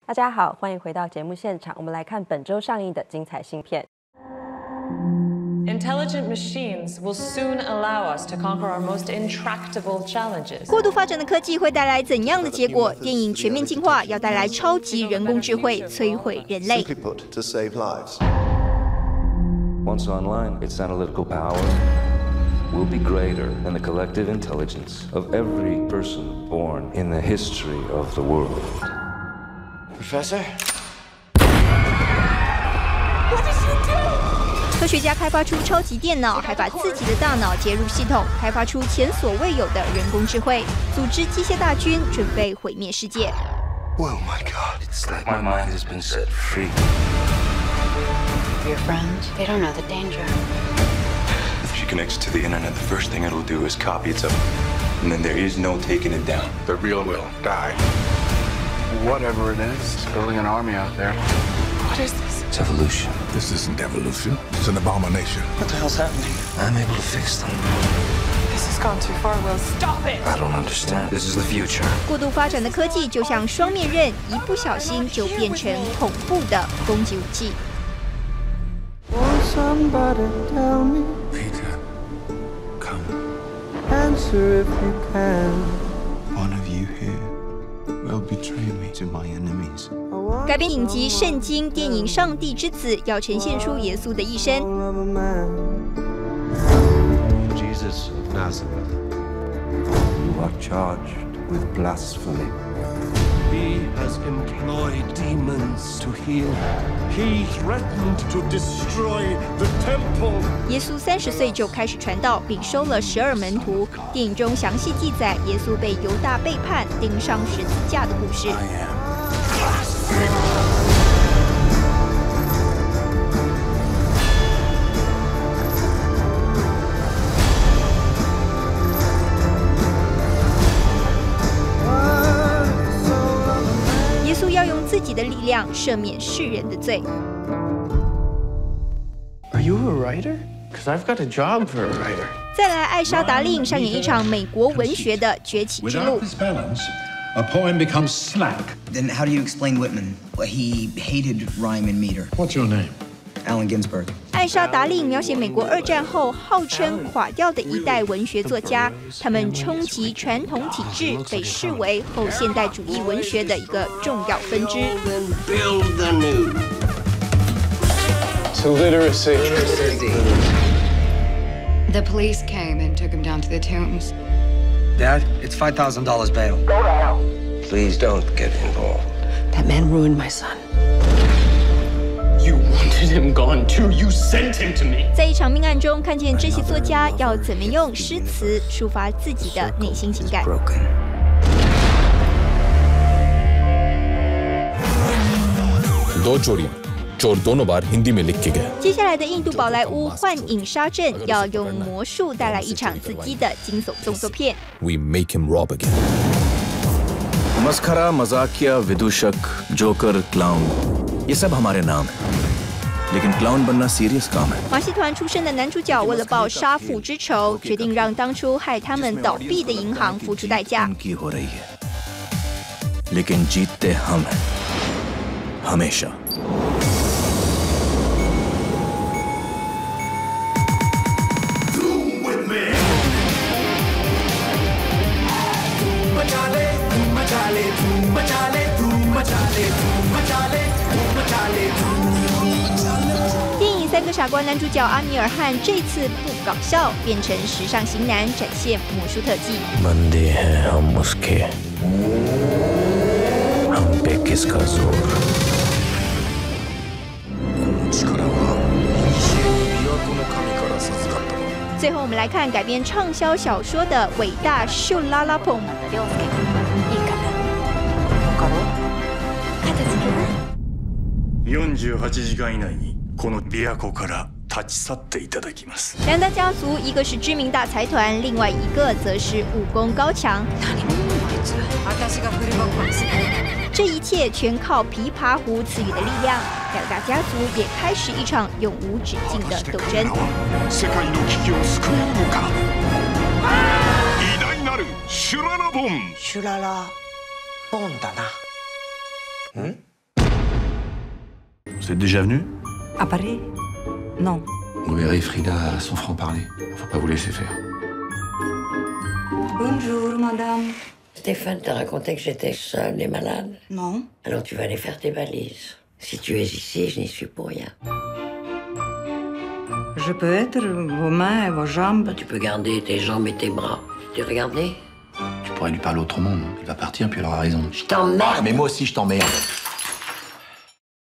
大家好，欢迎回到节目现场，我们来看本周上映的精彩新片。 Intelligent machines will soon allow us to conquer our most intractable challenges. 过度发展的科技会带来怎样的结果？电影《全面进化》要带来超级人工智慧，摧毁人类。 Once online, its analytical power will be greater than the collective intelligence of every person born in the history of the world. Professor? What did you do? 科学家开发出超级电脑，还把自己的大脑接入系统，开发出前所未有的人工智慧，组织机械大军，准备毁灭世界。 Oh my God! It's like my mind has been set free. Your friends, they don't know the danger. If she connects to the internet, the first thing it'll do is copy itself. And then there is no taking it down. The real will die. Whatever it is, it's building an army out there. What is this? It's evolution. This isn't evolution. It's an abomination. What the hell's happening? I'm able to fix them. This has gone too far, Will. Stop it! I don't understand. This is the future. 过度发展的科技就像双面刃，一不小心就变成恐怖的攻击武器。 Won't somebody tell me? Peter, come. Answer if you can. One of you here will betray me to my enemies. 改编影集《圣经》电影《上帝之子》要呈现出耶稣的一生。 Of a man. Jesus of Nazareth, you are charged with blasphemy. He has employed demons to heal. He threatened to destroy the temple. 耶稣30岁就开始传道，并收了12门徒。电影中详细记载耶稣被犹大背叛、钉上十字架的故事。 耶稣要用自己的力量赦免世人的罪。 Are you a writer? Because I've got a job for a writer. 再来，艾莎·达令上演一场美国文学的崛起之路。 Without this balance, a poem becomes slack. Then how do you explain Whitman? Well, he hated rhyme and meter. What's your name? Allen Ginsberg. 艾莎·达令描写美国2战后号称垮掉的一代文学作家，他们冲击传统体制，被视为后现代主义文学的一个重要分支。 Build the new. To literacy. The police came and took him down to the tombs. Dad, it's $5,000 bail. Please don't get involved. That man ruined my son. You wanted him gone too. You sent him to me. 在一场命案中，看见这些作家要怎么用诗词抒发自己的内心情感。 Broken. दो चोरियां चोर दोनों बार हिंदी में लिख के गए 接下来的印度宝莱坞幻影杀阵要用魔术带来一场刺激的惊悚动作片。 We make him rob again. मस्खरा मजाकिया विदूषक जोकर क्लाउन ये सब हमारे नाम हैं लेकिन क्लाउन बनना सीरियस काम है 马戏团出身的男主角为了报杀父之仇，决定让当初害他们倒闭的银行付出代价。 उनकी हो रही है लेकिन जीतते हम हैं हमेशा 3个傻瓜男主角阿米尔汗这次不搞笑，变成时尚型男，展现魔术特技。 बंदे हैं हम उसके हम पे किसका जोर 最后，我们来看改编畅销小说的伟大秀拉拉蓬。 48時間以内にこの琵琶湖から立ち去っていただきます。 两大家族，一个是知名大财团，另外一个则是武功高强。这一切全靠琵琶湖赐予的力量。两大家族也开始一场永无止境的斗争。 世界の危機を救えるのか。偉大なるシュララボン。 シュララボンだな。 Vous êtes déjà venu? À Paris? Non. Vous verrez, Frida a son franc-parler. Faut pas vous laisser faire. Bonjour, madame. Stéphane t'a raconté que j'étais seule et malade? Non. Alors tu vas aller faire tes valises. Si tu es ici, je n'y suis pour rien. Je peux être vos mains et vos jambes. Tu peux garder tes jambes et tes bras. Tu regardé? Tu pourrais lui parler autrement, non? Il va partir, puis elle aura raison. Je t'emmerde! Ah, mais moi aussi, je t'emmerde.